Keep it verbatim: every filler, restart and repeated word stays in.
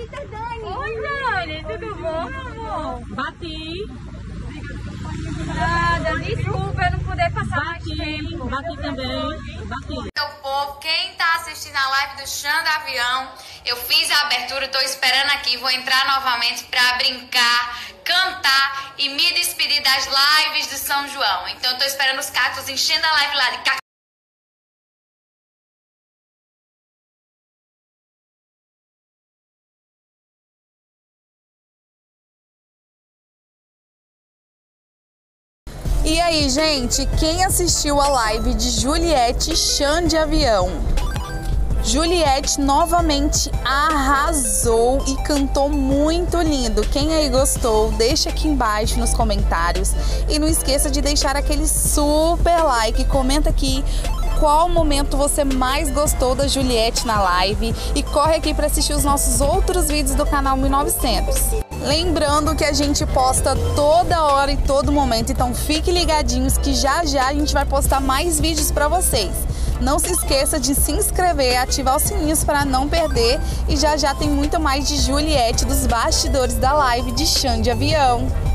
Eita, Dani! Oi, Dani, tudo bom, meu amor? Bati. Nada, desculpa eu não poder passar mais Bati, tempo. bati também. Bati. Então, povo, quem tá assistindo a live do Xanda Avião, eu fiz a abertura, tô esperando aqui, vou entrar novamente pra brincar, cantar e me despedir das lives do São João. Então, eu tô esperando os cactos enchendo a live lá de cactos. E aí, gente, quem assistiu a live de Juliette Xanda Avião? Juliette novamente arrasou e cantou muito lindo. Quem aí gostou, deixa aqui embaixo nos comentários. E não esqueça de deixar aquele super like. Comenta aqui qual momento você mais gostou da Juliette na live. E corre aqui para assistir os nossos outros vídeos do canal mil e novecentos. Lembrando que a gente posta toda hora e todo momento, então fiquem ligadinhos que já já a gente vai postar mais vídeos para vocês. Não se esqueça de se inscrever, ativar os sininhos para não perder e já já tem muito mais de Juliette dos bastidores da live de Xanda Avião.